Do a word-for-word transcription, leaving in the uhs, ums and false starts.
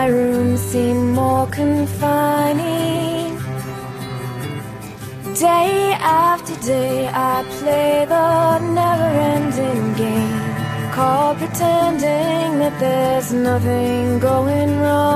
my room seem more confining. Day after day I play the never-ending game, called pretending that there's nothing going wrong.